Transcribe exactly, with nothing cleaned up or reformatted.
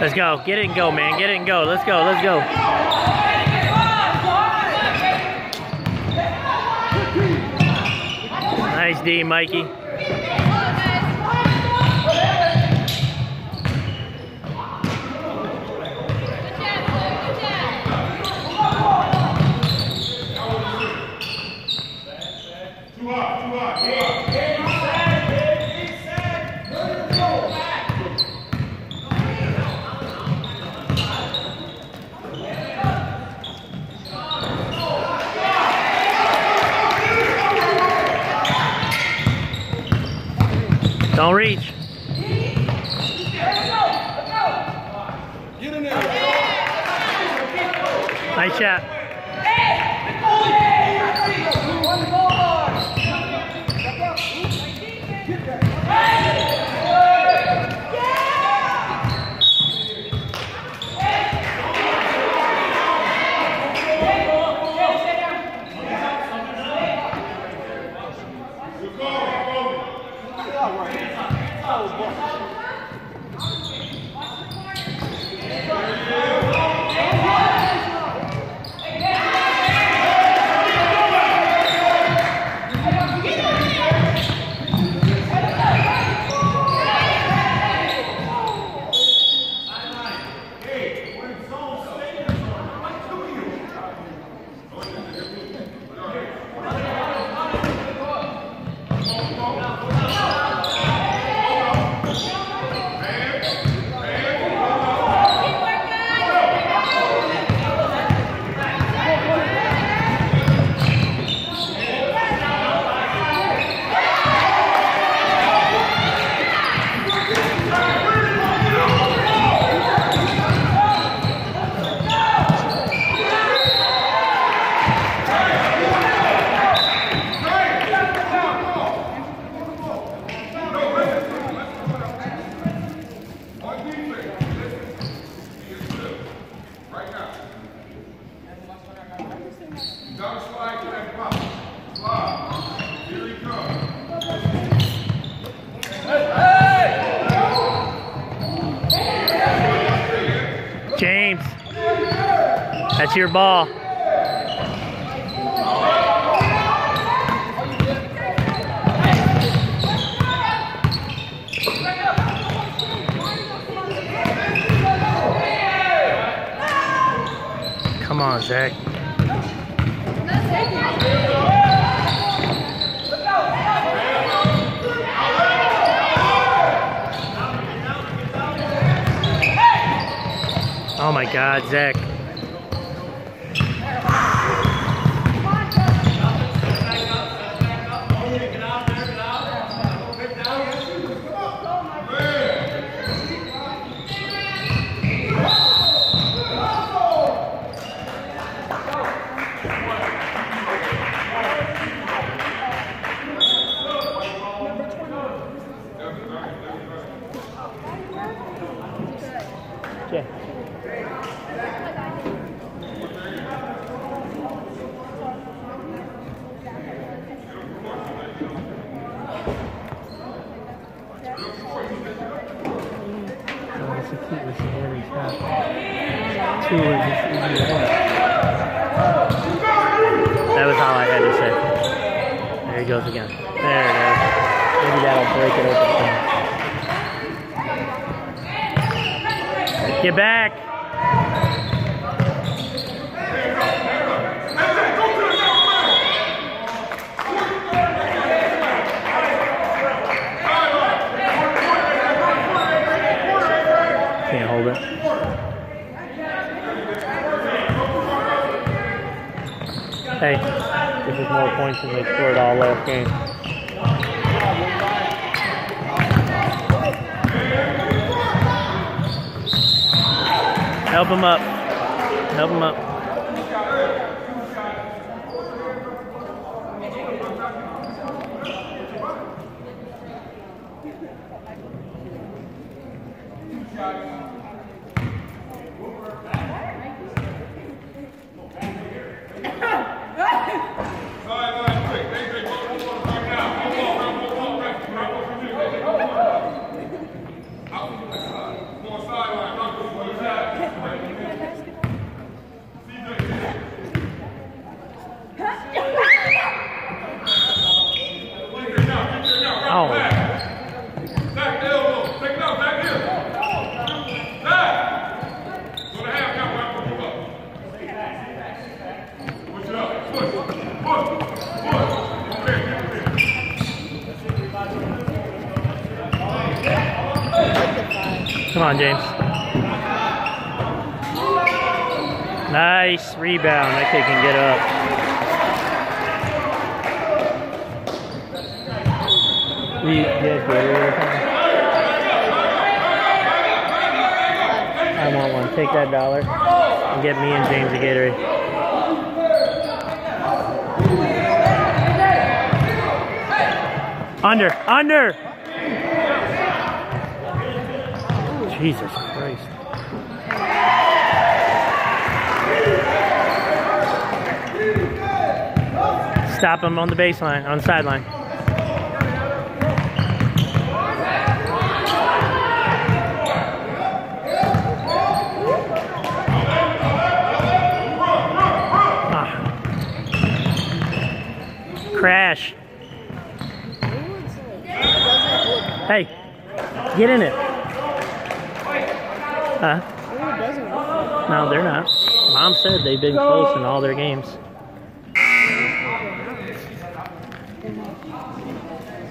Let's go. Get it and go, man. Get it and go. Let's go. Let's go. Nice D, Mikey. Don't reach. Nice shot. James, that's your ball. Come on, Zach. Oh my God, Zach. Okay. That was all I had to say. There he goes again. There it is. Maybe that'll break it open. Get back. Can't hold it. Hey, this is more points than they scored all last game. Help him up. Help him up. Sideline, Come on, James. Nice rebound. That kid can get up. We get I want one. Take that dollar and get me and James a Gatorade. Under, under. Jesus Christ. Stop him on the baseline, on the sideline. Ah. Crash. Hey, get in it. Huh? No, they're not. Mom said they've been close in all their games.